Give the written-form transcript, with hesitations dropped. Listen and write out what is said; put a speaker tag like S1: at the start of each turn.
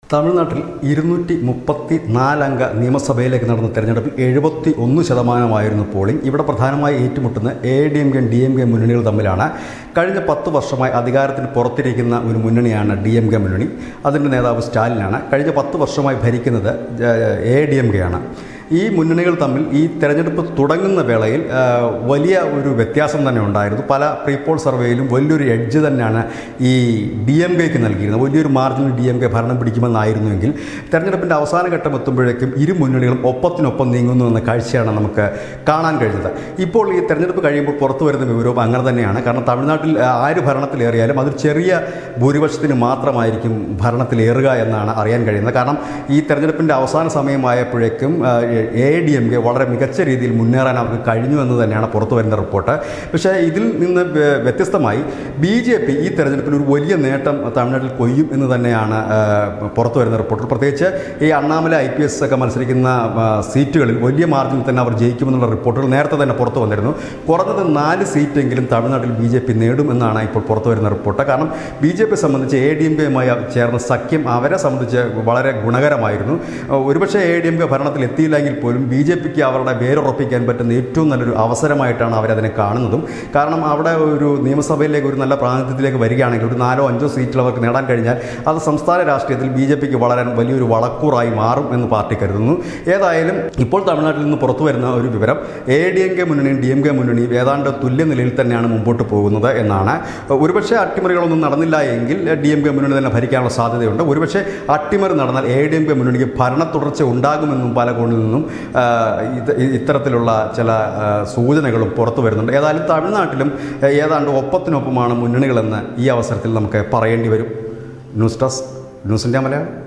S1: തമിഴ്നാട്ടിൽ 234 അംഗ നിയമസഭയിലേക്ക് നടന്ന തെരഞ്ഞെടുപ്പിൽ 71% പോളിംഗ്. ഇവിടെ പ്രധാനമായി ഏറ്റുമുട്ടുന്ന ADMK DMK മുന്നണികൾ തമ്മിലാണ്. കഴിഞ്ഞ 10 വർഷമായി അധികാരത്തിന് പുറത്തിരിക്കുന്ന ഒരു മുന്നണിയാണ് DMK മുന്നണി. അതിൻ്റെ നേതാവ് സ്റ്റാലിനാണ്. കഴിഞ്ഞ 10 വർഷമായി ഭരിക്കുന്നത് ADMK ആണ്. ഈ മുന്നണികൾ തമ്മിൽ ഈ തെരഞ്ഞെടുപ്പ് തുടങ്ങുന്ന വേളയിൽ വലിയ ഒരു വ്യത്യാസം തന്നെ ഉണ്ടായിരുന്നു. പല പ്രീപോൾ സർവേയിലും വലിയൊരു എഡ്ജ് തന്നെയാണ് ഈ DMKയ്ക്ക് നൽകിയിരുന്നത്. വലിയൊരു മാർജിനിൽ DMK ഭരണം പിടിക്കുമെന്നായിരുന്നുവെങ്കിൽ തെരഞ്ഞെടുപ്പിൻ്റെ അവസാന ഘട്ടം എത്തുമ്പോഴേക്കും ഇരു മുന്നണികളും ഒപ്പത്തിനൊപ്പം നീങ്ങുന്നു എന്ന കാഴ്ചയാണ് നമുക്ക് കാണാൻ കഴിഞ്ഞത്. ഇപ്പോൾ ഈ തെരഞ്ഞെടുപ്പ് കഴിയുമ്പോൾ പുറത്തു വരുന്ന വിവരവും അങ്ങനെ തന്നെയാണ്. കാരണം തമിഴ്നാട്ടിൽ ആര് ഭരണത്തിലേറിയാലും അതൊരു ചെറിയ ഭൂരിപക്ഷത്തിന് മാത്രമായിരിക്കും ഭരണത്തിലേറുക എന്നാണ് അറിയാൻ കഴിയുന്നത്. കാരണം ഈ തെരഞ്ഞെടുപ്പിൻ്റെ അവസാന സമയമായപ്പോഴേക്കും ADMK വളരെ മികച്ച രീതിയിൽ മുന്നേറാൻ അവർക്ക് കഴിഞ്ഞു എന്ന് തന്നെയാണ് പുറത്തു വരുന്ന റിപ്പോർട്ട്. പക്ഷേ ഇതിൽ നിന്ന് വ്യത്യസ്തമായി BJP ഈ തെരഞ്ഞെടുപ്പിൽ ഒരു വലിയ നേട്ടം തമിഴ്നാട്ടിൽ കൊയ്യും എന്ന് തന്നെയാണ് പുറത്തു വരുന്ന റിപ്പോർട്ട്. പ്രത്യേകിച്ച് ഈ അണ്ണാമല IPS ഒക്കെ മത്സരിക്കുന്ന സീറ്റുകളിൽ വലിയ മാർജിനിൽ തന്നെ അവർ ജയിക്കുമെന്നുള്ള റിപ്പോർട്ടുകൾ നേരത്തെ തന്നെ പുറത്തു വന്നിരുന്നു. കുറഞ്ഞത് 4 സീറ്റെങ്കിലും തമിഴ്നാട്ടിൽ BJP നേടും എന്നാണ് ഇപ്പോൾ പുറത്തു വരുന്ന റിപ്പോർട്ട്. കാരണം BJP സംബന്ധിച്ച് ADMKയുമായി ചേർന്ന സഖ്യം അവരെ സംബന്ധിച്ച് വളരെ ഗുണകരമായിരുന്നു. ഒരുപക്ഷെ ADMK ഭരണത്തിൽ എത്തിയില്ലെങ്കിൽ പോലും BJPക്ക് അവരുടെ വേരുറപ്പിക്കാൻ പറ്റുന്ന ഏറ്റവും നല്ലൊരു അവസരമായിട്ടാണ് അവരതിനെ കാണുന്നതും. കാരണം അവിടെ ഒരു നിയമസഭയിലേക്ക് ഒരു നല്ല പ്രാതിനിധ്യത്തിലേക്ക് വരികയാണെങ്കിൽ ഒരു 4-5 സീറ്റിൽ അവർക്ക് നേടാൻ കഴിഞ്ഞാൽ അത് സംസ്ഥാന രാഷ്ട്രീയത്തിൽ BJPക്ക് വളരാൻ വലിയൊരു വളക്കൂറായി മാറും എന്ന് പാർട്ടി കരുതുന്നു. ഏതായാലും ഇപ്പോൾ തമിഴ്നാട്ടിൽ നിന്ന് പുറത്തു വരുന്ന ഒരു വിവരം ADMK മുന്നണിയും DMK മുന്നണിയും ഏതാണ്ട് തുല്യനിലയിൽ തന്നെയാണ് മുമ്പോട്ട് പോകുന്നത് എന്നാണ്. ഒരുപക്ഷെ അട്ടിമറികളൊന്നും നടന്നില്ല എങ്കിൽ DMK മുന്നണി തന്നെ ഭരിക്കാനുള്ള സാധ്യതയുണ്ട്. ഒരുപക്ഷെ അട്ടിമറി നടന്നാൽ ADMK മുന്നണിക്ക് ഭരണ തുടർച്ച ഉണ്ടാകുമെന്നും പല കോണിൽ നിന്നും ഇത്തരത്തിലുള്ള ചില സൂചനകളും പുറത്തു വരുന്നുണ്ട്. ഏതായാലും തമിഴ്നാട്ടിലും ഏതാണ്ട് ഒപ്പത്തിനൊപ്പമാണ് മുന്നണികളെന്ന് ഈ അവസരത്തിൽ നമുക്ക് പറയേണ്ടി വരും. News desk news India Malayalam.